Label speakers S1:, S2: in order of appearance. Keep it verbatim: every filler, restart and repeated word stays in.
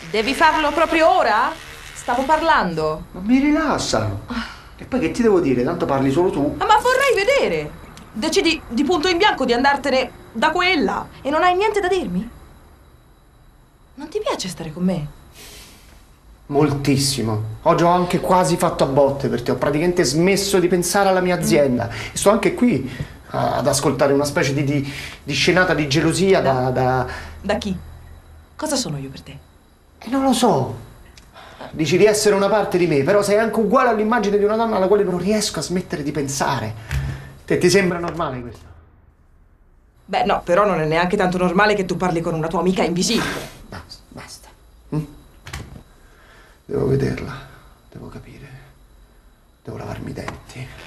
S1: Devi farlo proprio ora? Stavo parlando.
S2: Ma mi rilassano. E poi che ti devo dire? Tanto parli solo tu.
S1: Ah, ma vorrei vedere. Decidi di punto in bianco di andartene da quella e non hai niente da dirmi? Non ti piace stare con me?
S2: Moltissimo. Oggi ho anche quasi fatto a botte per te. Ho praticamente smesso di pensare alla mia azienda. Mm. E sto anche qui ad ascoltare una specie di, di, di scenata di gelosia da,
S1: da,
S2: da...
S1: Da chi? Cosa sono io per te?
S2: E non lo so. Dici di essere una parte di me, però sei anche uguale all'immagine di una donna alla quale non riesco a smettere di pensare. Te ti sembra normale questo?
S1: Beh, no, però non è neanche tanto normale che tu parli con una tua amica invisibile.
S2: Basta, basta. Mm? Devo vederla, devo capire, devo lavarmi i denti.